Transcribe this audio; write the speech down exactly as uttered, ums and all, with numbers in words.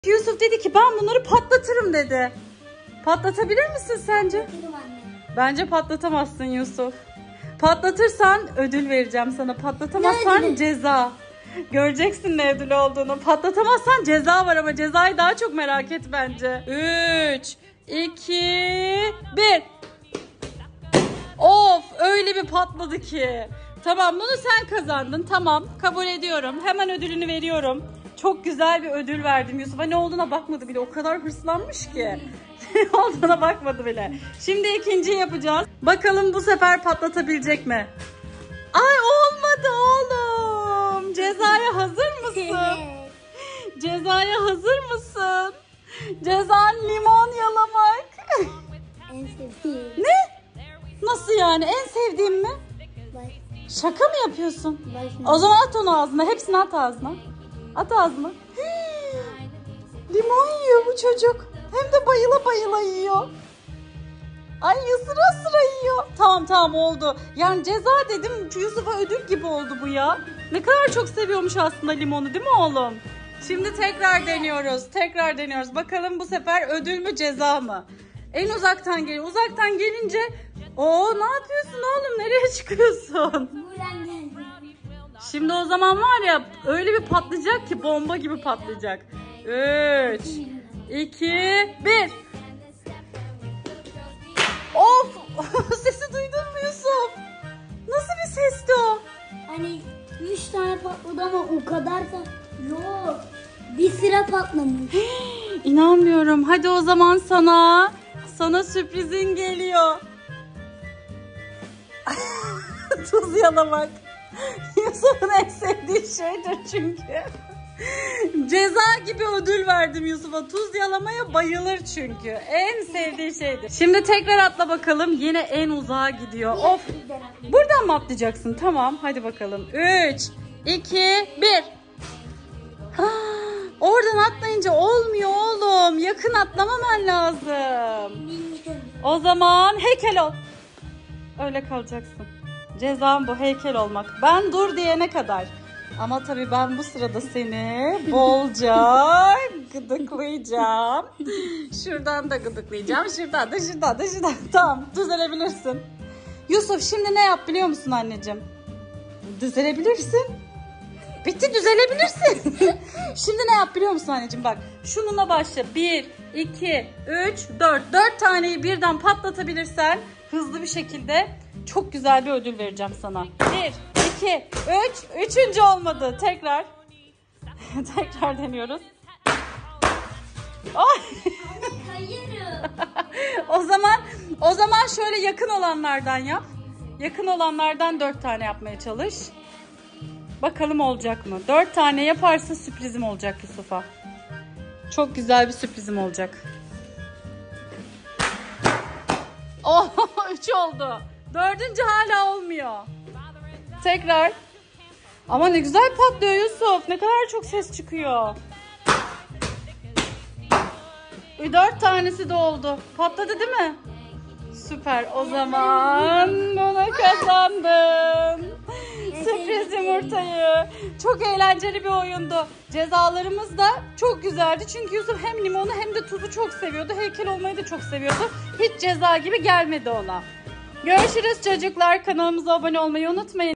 Yusuf dedi ki ben bunları patlatırım dedi. Patlatabilir misin sence? Bence patlatamazsın Yusuf. Patlatırsan ödül vereceğim sana. Patlatamazsan ceza. Göreceksin ne ödül olduğunu. Patlatamazsan ceza var ama cezayı daha çok merak et bence. üç, iki, bir. Of, öyle bir patladı ki. Tamam, bunu sen kazandın. Tamam, kabul ediyorum. Hemen ödülünü veriyorum. Çok güzel bir ödül verdim Yusuf'a. Ne olduğuna bakmadı bile. O kadar hırslanmış ki. Ne olduğuna bakmadı bile. Şimdi ikinciyi yapacağız. Bakalım bu sefer patlatabilecek mi? Ay, olmadı oğlum. Cezaya hazır mısın? Cezaya hazır mısın? Cezan limon yalamak. En sevdiğim. Ne? Nasıl yani? En sevdiğim mi? Bak. Şaka mı yapıyorsun? Bak. O zaman at onu ağzına. Hepsini at ağzına. At ağzına. Limon yiyor bu çocuk. Hem de bayıla bayıla yiyor. Ay, sıra sıra yiyor. Tamam tamam oldu. Yani ceza dedim. Yusuf'a ödül gibi oldu bu ya. Ne kadar çok seviyormuş aslında limonu, değil mi oğlum? Şimdi tekrar deniyoruz. Tekrar deniyoruz. Bakalım bu sefer ödül mü ceza mı? En uzaktan geliyor. Uzaktan gelince o ne yapıyorsun oğlum? Nereye çıkıyorsun? Buradan geldim. Şimdi o zaman var ya, öyle bir patlayacak ki bomba gibi patlayacak. üç, iki, bir. Of! Sesi duydun mu Yusuf? Nasıl bir sesti o? Hani üç tane patladı ama o kadar da yok. Bir sıra patlamış. İnanmıyorum. Hadi o zaman sana sana sürprizin geliyor. Tuz yalamak. Yusuf'un en sevdiği şeydir çünkü. Ceza gibi ödül verdim Yusuf'a. Tuz yalamaya bayılır çünkü. En sevdiği şeydir. Şimdi tekrar atla bakalım. Yine en uzağa gidiyor. Of. Buradan mı atlayacaksın? Tamam. Hadi bakalım. üç, iki, bir. Oradan atlayınca olmuyor oğlum. Yakın atlamaman lazım. O zaman heykel ol. Öyle kalacaksın. Cezam bu, heykel olmak. Ben dur diyene kadar. Ama tabii ben bu sırada seni bolca gıdıklayacağım. Şuradan da gıdıklayacağım. Şuradan da şuradan da şuradan. Tamam, düzelebilirsin. Yusuf, şimdi ne yap biliyor musun anneciğim? Düzelebilirsin. Bitti, düzelebilirsin. Şimdi ne yap biliyor musun anneciğim? Bak, şununla başla. bir, iki, üç, dört. dört taneyi birden patlatabilirsen hızlı bir şekilde çok güzel bir ödül vereceğim sana. bir, iki, üç. Üçüncü olmadı. Tekrar. Tekrar deniyoruz. Ay. o zaman o zaman şöyle yakın olanlardan yap. Yakın olanlardan dört tane yapmaya çalış. Bakalım olacak mı? Dört tane yaparsa sürprizim olacak Yusuf'a. Çok güzel bir sürprizim olacak. Oh, üç oldu. Dördüncü hala olmuyor. Tekrar. Ama ne güzel patlıyor Yusuf. Ne kadar çok ses çıkıyor. Dört tanesi de oldu. Patladı değil mi? Süper. O zaman bunu kazandın. Sürpriz yumurtayı. Çok eğlenceli bir oyundu. Cezalarımız da çok güzeldi. Çünkü Yusuf hem limonu hem de tuzu çok seviyordu. Heykel olmayı da çok seviyordu. Hiç ceza gibi gelmedi ona. Görüşürüz çocuklar. Kanalımıza abone olmayı unutmayın.